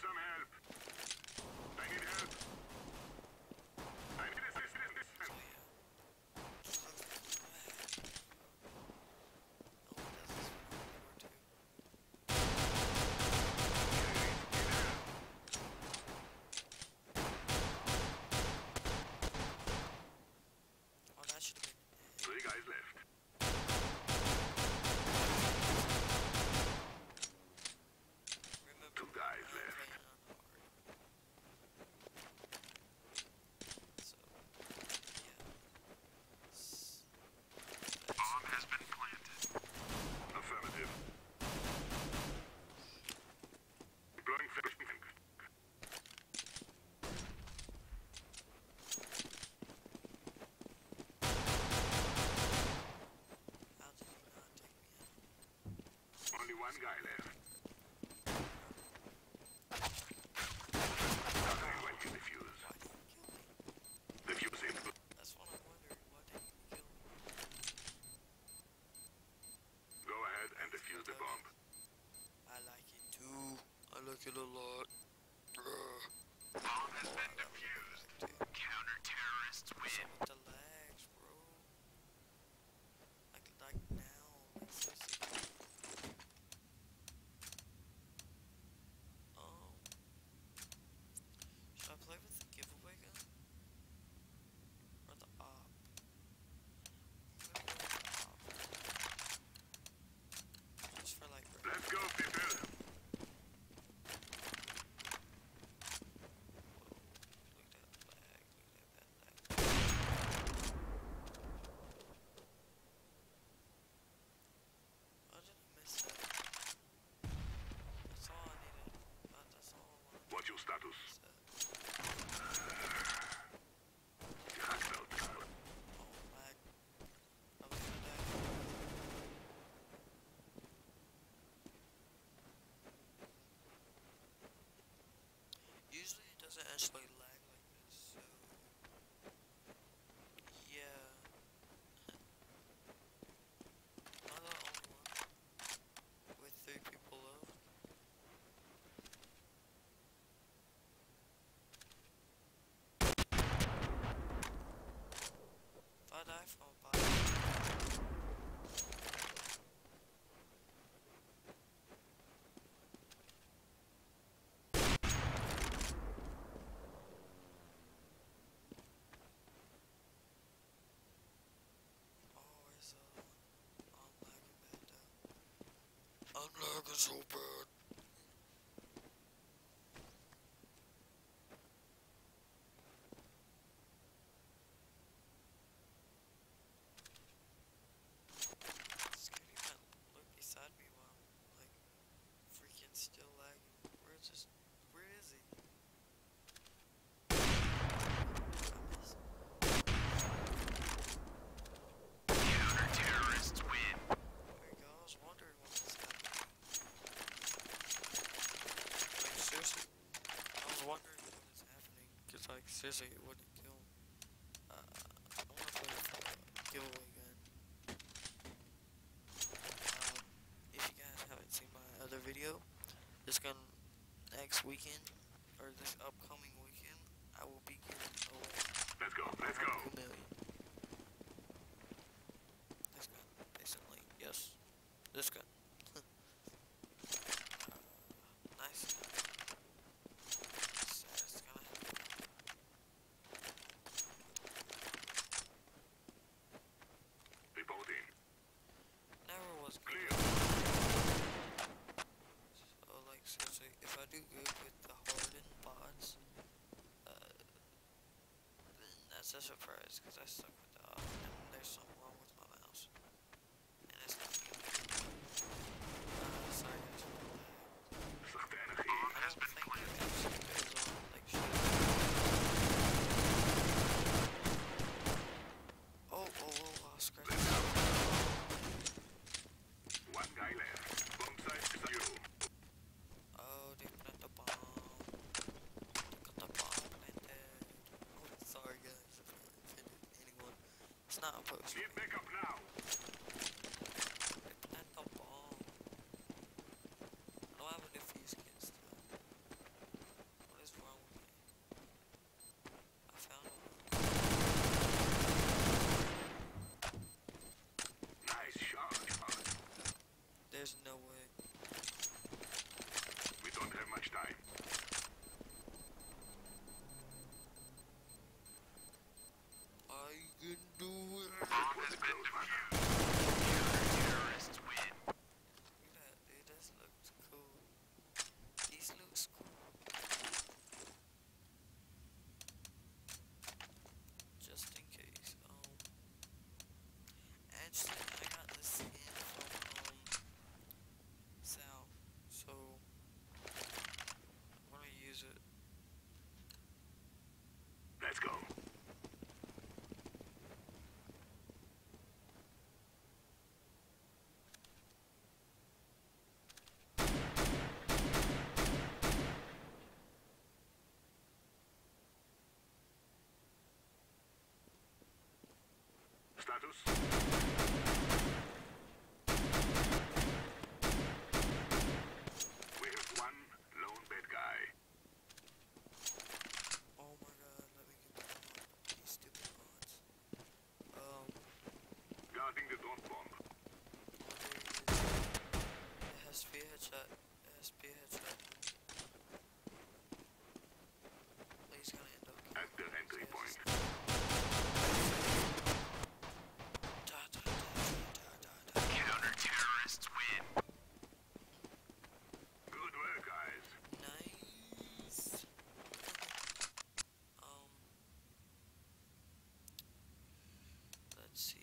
some help. I need help. I need assistance. So yeah. Oh, that's this one too. Oh, that should have been. 3 guys left. Remember, 2 guys I'm left. playing on hard. So, yeah. Bomb has been planted. Affirmative. Deploying flashbang. How did he not take me out? Only 1 guy left. When you defuse. Why didn't you kill me? Defusing. That's what I'm wondering. Why didn't you kill me? Go ahead and defuse the bomb. I like it too. I like it a lot. Bomb has been defused. Counter-terrorists What's up with the lags, bro? Like now. Like seriously. Should I play with the giveaway gun? Or the op? I'm gonna go with the op. Just for like Let's go, people. Look at that lag, look at that lag. How did I miss that? That's all I needed. That's all I wanted. What's your status? Oh, lag. I was gonna die. Usually it doesn't actually lag like this, so yeah. I'm the only one with 3 people left. If I die from a bot. Oh, where's the other one? I'm lagging bad though. I'm lagging so bad. Scooty might look beside me while I'm like freaking still lagging. Where is he? I miss him. Counter-terrorists win. There you go, I was wondering what was happening. Like seriously, I was wondering what is happening. Cause like seriously it wouldn't kill him. I wanna play with a giveaway gun. If you guys haven't seen my other video, this gun next weekend, or this upcoming weekend, I will be giving away Let's go, let's go. 2 million. This gun, basically, yes, this gun. Nice gun. It's gonna happen. Reporting. Never was good. Clear. So like seriously, if I do good with the harden bots, then that's a surprise because I suck with the op and there's something wrong with my mouse. And it's not me. Sorry guys for the lag. Zachte energie. I don't think it actually goes on like shit. Oh, scratch. Let's go. 1 guy left. Bomb site is you. Oh, they plant the bomb. They got the bomb planted. Oh, sorry guys if I offended anyone. It's not a post. Need backup now. They plant the bomb. I don't have a defuse kit still. Status? We have one lone bad guy. Oh my god, let me get the mod. These stupid mods. Guarding the drone bomb. It has to be a headshot. It has to be a headshot. He's gonna end up killing At the me. entry Yes. point. Counter-terrorists win. Good work, guys. Nice. Let's see.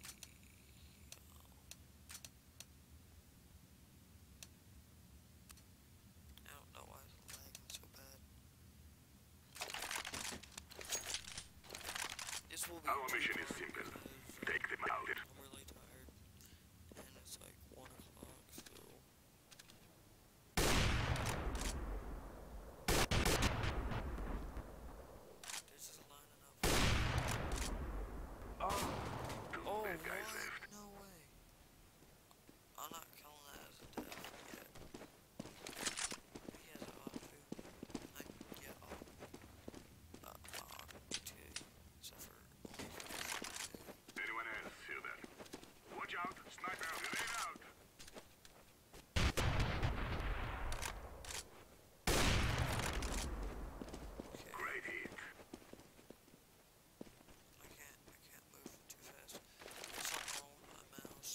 I don't know why it's lagging so bad. This will be Our mission is two-part simple. because, Take them out. I'm really tired, and it's like 1 o'clock, so. This is lining up. Two Oh, bad guys what? left. No way. I'm not counting that as a death yet. He has an odd food. Yeah, two. Except for only for Anyone else hear that? Watch out! Sniper! Grenade out! okay. Great hit. I can't move too fast. There's something wrong with my mouse.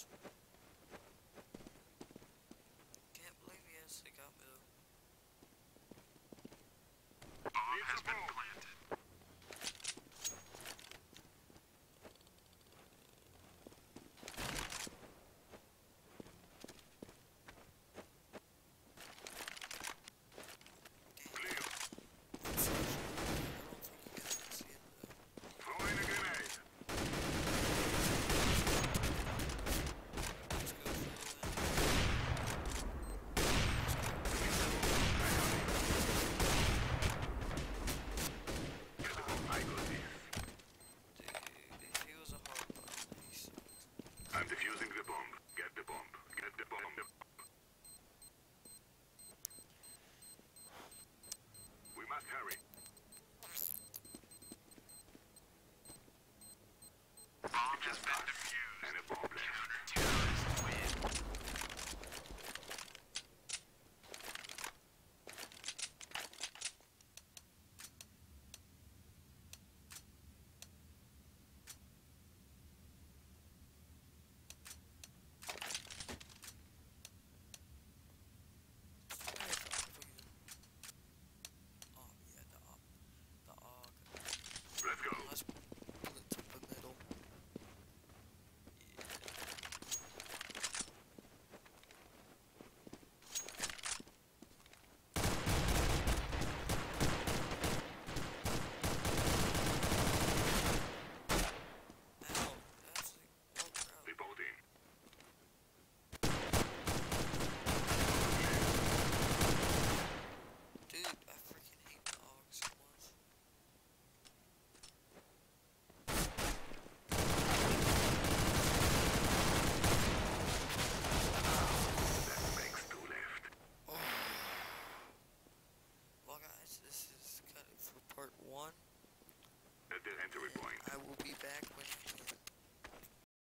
Can't believe he actually got me though. Bomb has been planted.